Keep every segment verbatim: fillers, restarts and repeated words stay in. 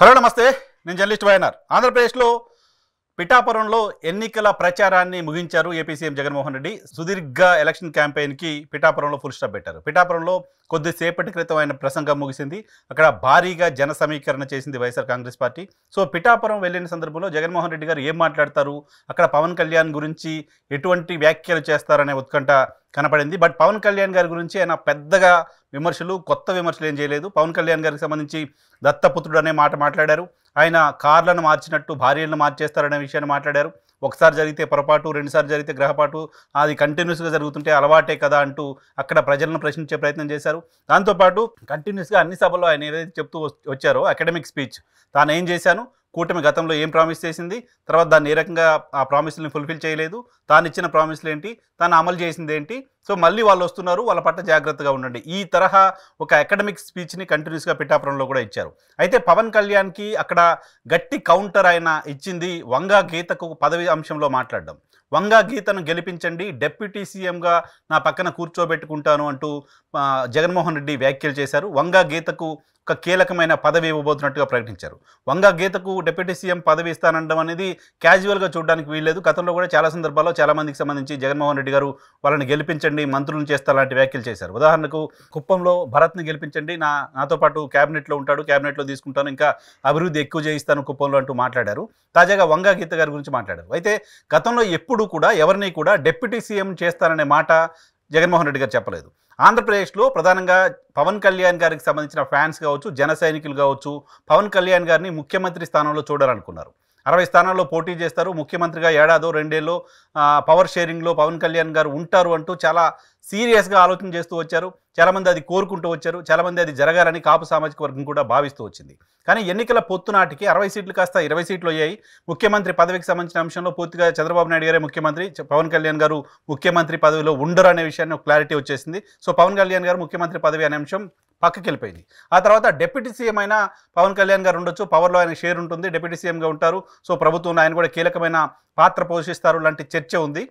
Hello నమస్తే, నేను journalist YNR. ఆంధ్రప్రదేశ్లో పిఠాపురంలో ఎన్నికల ప్రచారాన్ని ముగించారు ఏపీ సీఎం జగన్మోహన్ రెడ్డి. సుదీర్ఘ ఎలక్షన్ క్యాంపెయిన్కి పిఠాపురంలో ఫుల్ స్టాప్ పెట్టారు. పిఠాపురంలో కొద్దిసేపటి క్రితం ఆయన ప్రసంగం ముగిసింది. అక్కడ భారీగా జన సమీకరణ చేసింది YSR Congress party. So Pithapuram వెళ్ళిన సందర్భంలో జగన్మోహన్ రెడ్డి గారు ఏం మాట్లాడతారు, అక్కడ పవన్ కళ్యాణ్ గురించి ఎటువంటి వ్యాఖ్యలు చేస్తారనే ఉత్కంఠ కనపడింది. బట్ పవన్ కళ్యాణ్ గారి గురించి ఆయన పెద్దగా విమర్శలు, కొత్త విమర్శలు ఏం చేయలేదు. పవన్ కళ్యాణ్ గారికి సంబంధించి దత్తపుత్రుడు అనే మాట మాట్లాడారు. ఆయన కార్లను మార్చినట్టు భార్యలను మార్చేస్తారనే విషయాన్ని మాట్లాడారు. ఒకసారి జరిగితే పొరపాటు, రెండుసార్లు జరిగితే గ్రహపాటు, అది కంటిన్యూస్గా జరుగుతుంటే అలవాటే కదా అంటూ అక్కడ ప్రజలను ప్రశ్నించే ప్రయత్నం చేశారు. దాంతోపాటు కంటిన్యూస్గా అన్ని సభల్లో ఆయన ఏదైతే చెప్తూ వచ్చారో అకాడమిక్ స్పీచ్, తాను ఏం చేశాను, కూటమి గతంలో ఏం ప్రామిస్ చేసింది, తర్వాత దాన్ని ఏ రకంగా ఆ ప్రామిస్ని ఫుల్ఫిల్ చేయలేదు, తాను ఇచ్చిన ప్రామిస్లు ఏంటి, తాను అమలు చేసింది ఏంటి, సో మళ్ళీ వాళ్ళు వస్తున్నారు, వాళ్ళ పట్ల జాగ్రత్తగా ఉండండి, ఈ తరహా ఒక అకాడమిక్ స్పీచ్ని కంటిన్యూస్గా పిఠాపురంలో కూడా ఇచ్చారు. అయితే పవన్ కళ్యాణ్కి అక్కడ గట్టి కౌంటర్ ఆయన ఇచ్చింది వంగా గీతకు పదవి అంశంలో మాట్లాడడం. వంగా గీతను గెలిపించండి, డిప్యూటీ సీఎంగా నా పక్కన కూర్చోబెట్టుకుంటాను అంటూ జగన్మోహన్ రెడ్డి వ్యాఖ్యలు చేశారు. వంగా గీతకు ఒక కీలకమైన పదవి ఇవ్వబోతున్నట్టుగా ప్రకటించారు. వంగా గీతకు డిప్యూటీ సీఎం పదవి ఇస్తానడం అనేది క్యాజువల్గా చూడడానికి వీల్లేదు. గతంలో కూడా చాలా సందర్భాల్లో చాలామందికి సంబంధించి జగన్మోహన్ రెడ్డి గారు వాళ్ళని గెలిపించండి, మంత్రులను చేస్తా లాంటి వ్యాఖ్యలు చేశారు. ఉదాహరణకు కుప్పంలో భరత్ని గెలిపించండి, నా నాతో పాటు క్యాబినెట్లో ఉంటాడు, క్యాబినెట్లో తీసుకుంటాను, ఇంకా అభివృద్ధి ఎక్కువ చేయిస్తాను కుప్పంలో అంటూ మాట్లాడారు. తాజాగా వంగా గీత గారి గురించి మాట్లాడారు. అయితే గతంలో ఎప్పుడు కూడా ఎవరిని కూడా డిప్యూటీ సీఎం చేస్తారనే మాట జగన్మోహన్ రెడ్డి గారు చెప్పలేదు. ఆంధ్రప్రదేశ్లో ప్రధానంగా పవన్ కళ్యాణ్ గారికి సంబంధించిన ఫ్యాన్స్ కావచ్చు, జన సైనికులు కావచ్చు, పవన్ కళ్యాణ్ గారిని ముఖ్యమంత్రి స్థానంలో చూడాలనుకున్నారు. అరవై స్థానాల్లో పోటీ చేస్తారు, ముఖ్యమంత్రిగా ఏడాదో రెండేళ్ళు పవర్ షేరింగ్లో పవన్ కళ్యాణ్ గారు ఉంటారు అంటూ చాలా సీరియస్గా ఆలోచన చేస్తూ వచ్చారు. చాలామంది అది కోరుకుంటూ వచ్చారు. చాలామంది అది జరగాలని కాపు సామాజిక వర్గం కూడా భావిస్తూ వచ్చింది. కానీ ఎన్నికల పొత్తు నాటికి అరవై సీట్లు కాస్త ఇరవై సీట్లు అయ్యాయి. ముఖ్యమంత్రి పదవికి సంబంధించిన అంశంలో పూర్తిగా చంద్రబాబు నాయుడు గారే ముఖ్యమంత్రి, పవన్ కళ్యాణ్ గారు ముఖ్యమంత్రి పదవిలో ఉండరు అనే విషయాన్ని క్లారిటీ వచ్చేసింది. సో పవన్ కళ్యాణ్ గారు ముఖ్యమంత్రి పదవి అనే అంశం పక్కకి వెళ్ళిపోయింది. ఆ తర్వాత డిప్యూటీ సీఎం అయినా పవన్ కళ్యాణ్ గారు ఉండొచ్చు, పవర్లో ఆయన షేర్ ఉంటుంది, డిప్యూటీ సీఎంగా ఉంటారు, సో ప్రభుత్వంలో ఆయన కూడా కీలకమైన పాత్ర పోషిస్తారు లాంటి చర్చ ఉంది.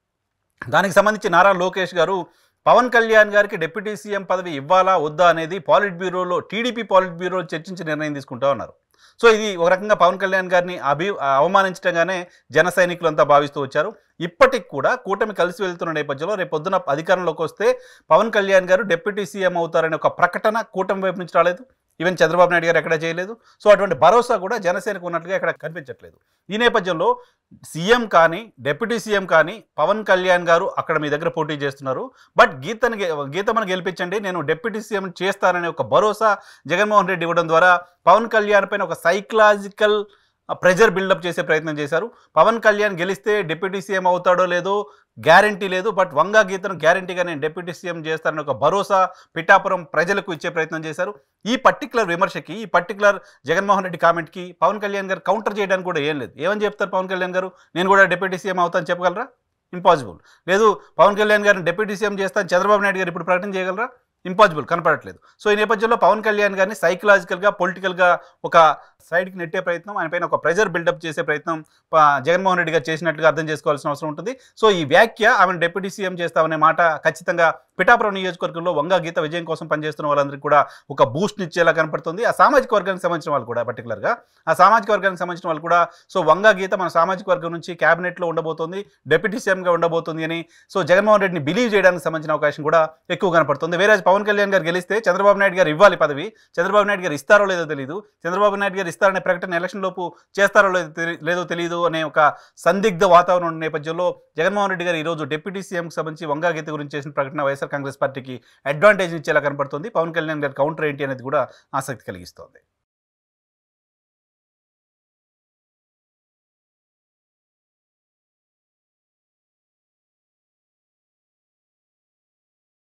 దానికి సంబంధించి నారా లోకేష్ గారు పవన్ కళ్యాణ్ గారికి డిప్యూటీ సీఎం పదవి ఇవ్వాలా వద్దా అనేది పాలిట్ బ్యూరోలో, టీడీపీ పాలిట్ బ్యూరోలో చర్చించి నిర్ణయం తీసుకుంటా ఉన్నారు. సో ఇది ఒక రకంగా పవన్ కళ్యాణ్ గారిని అభి అవమానించడంగానే జన సైనికులంతా భావిస్తూ వచ్చారు. ఇప్పటికి కూడా కూటమి కలిసి వెళ్తున్న నేపథ్యంలో రేపు పొద్దున అధికారంలోకి వస్తే పవన్ కళ్యాణ్ గారు డిప్యూటీ సీఎం అవుతారనే ఒక ప్రకటన కూటమి వైపు నుంచి రాలేదు. ఈవెన్ చంద్రబాబు నాయుడు గారు ఎక్కడ చేయలేదు. సో అటువంటి భరోసా కూడా జనసేనకు ఉన్నట్లుగా ఇక్కడ కనిపించట్లేదు. ఈ నేపథ్యంలో సీఎం కానీ డిప్యూటీ సీఎం కానీ పవన్ కళ్యాణ్ గారు అక్కడ మీ దగ్గర పోటీ చేస్తున్నారు. బట్ గీతను గీతమని గెలిపించండి, నేను డిప్యూటీ సీఎం చేస్తాననే ఒక భరోసా జగన్మోహన్ రెడ్డి ఇవ్వడం ద్వారా పవన్ కళ్యాణ్ పైన ఒక సైకలాజికల్ ప్రెజర్ బిల్డప్ చేసే ప్రయత్నం చేశారు. పవన్ కళ్యాణ్ గెలిస్తే డిప్యూటీ సీఎం అవుతాడో లేదో గ్యారంటీ లేదు, బట్ వంగా గీతను గ్యారంటీగా నేను డిప్యూటీ సీఎం చేస్తానని ఒక భరోసా పిఠాపురం ప్రజలకు ఇచ్చే ప్రయత్నం చేశారు. ఈ పర్టికులర్ విమర్శకి, ఈ పర్టికులర్ జగన్మోహన్ రెడ్డి కామెంట్కి పవన్ కళ్యాణ్ గారు కౌంటర్ చేయడానికి కూడా ఏం లేదు. ఏమని చెప్తారు పవన్ కళ్యాణ్ గారు, నేను కూడా డిప్యూటీ సీఎం అవుతాను చెప్పగలరా? ఇంపాసిబుల్. లేదు పవన్ కళ్యాణ్ గారిని డిప్యూటీ సీఎం చేస్తాను చంద్రబాబు నాయుడు గారు ఇప్పుడు ప్రకటన చేయగలరా? ఇంపాసిబుల్, కనపడట్లేదు. సో ఈ నేపథ్యంలో పవన్ కళ్యాణ్ గారిని సైకలాజికల్గా, పొలిటికల్గా ఒక సైడ్కి నెట్టే ప్రయత్నం, ఆయన పైన ఒక ప్రెజర్ బిల్డప్ చేసే ప్రయత్నం జగన్మోహన్ రెడ్డి గారు చేసినట్లుగా అర్థం చేసుకోవాల్సిన అవసరం ఉంటుంది. సో ఈ వ్యాఖ్య ఆమెను డిప్యూటీ సీఎం చేస్తామనే మాట ఖచ్చితంగా పిఠాపురం నియోజకవర్గంలో వంగా గీత విజయం కోసం పనిచేస్తున్న వాళ్ళందరికీ కూడా ఒక బూస్ట్ ఇచ్చేలా కనపడుతుంది. ఆ సామాజిక వర్గానికి సంబంధించిన వాళ్ళు కూడా, పర్టికులర్గా ఆ సామాజిక వర్గానికి సంబంధించిన వాళ్ళు కూడా సో వంగా గీత మన సామాజిక వర్గం నుంచి క్యాబినెట్లో ఉండబోతోంది, డిప్యూటీ సీఎంగా ఉండబోతుంది అని సో జగన్మోహన్ రెడ్డిని బిలీవ్ చేయడానికి సంబంధించిన అవకాశం కూడా ఎక్కువ కనపడుతుంది. వేరే పవన్ కళ్యాణ్ గారు గెలిస్తే చంద్రబాబు నాయుడు గారు ఇవ్వాలి పదవి, చంద్రబాబు నాయుడు గారు ఇస్తారో లేదో తెలియదు, చంద్రబాబు నాయుడు గారు ఇస్తారనే ప్రకటన ఎలక్షన్ లోపు చేస్తారో లేదో లేదో తెలియదు అనే ఒక సందిగ్ధ వాతావరణం నేపథ్యంలో జగన్మోహన్ రెడ్డి గారు ఈరోజు డిప్యూటీ సీఎంకి సంబంధించి వంగా గీత గురించి చేసిన ప్రకటన వైఎస్ఆర్ కాంగ్రెస్ పార్టీకి అడ్వాంటేజ్ ఇచ్చేలా కనపడుతుంది. పవన్ కళ్యాణ్ గారి కౌంటర్ ఏంటి అనేది కూడా ఆసక్తి కలిగిస్తోంది.